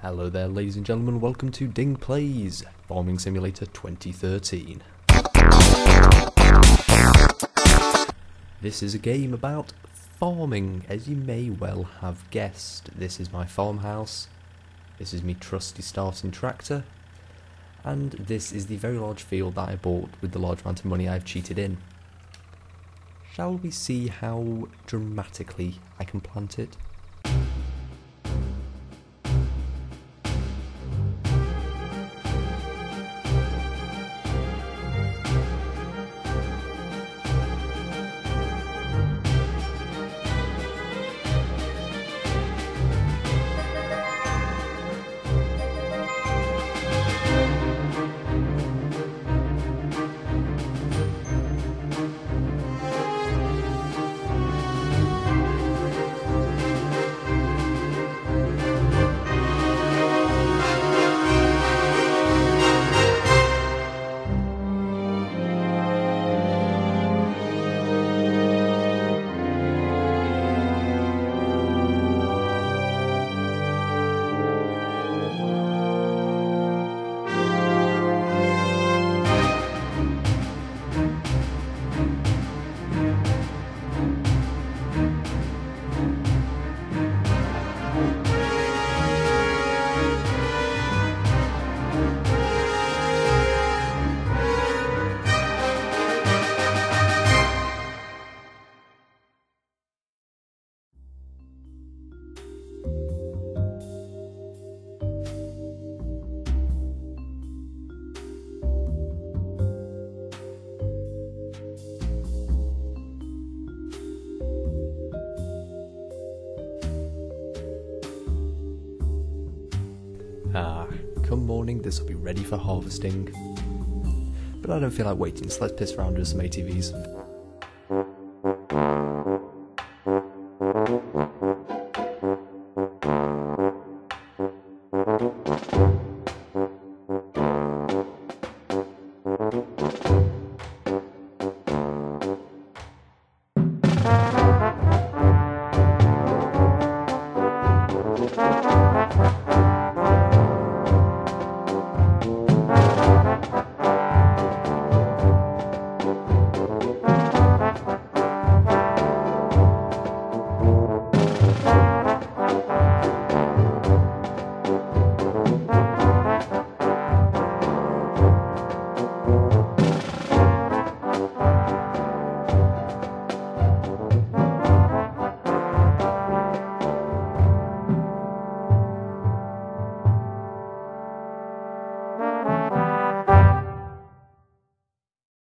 Hello there ladies and gentlemen, welcome to Ding Plays Farming Simulator 2013. This is a game about farming, as you may well have guessed. This is my farmhouse, this is me trusty starting tractor, and this is the very large field that I bought with the large amount of money I've cheated in. Shall we see how dramatically I can plant it? Come morning, this will be ready for harvesting. But I don't feel like waiting, so let's piss around with some ATVs.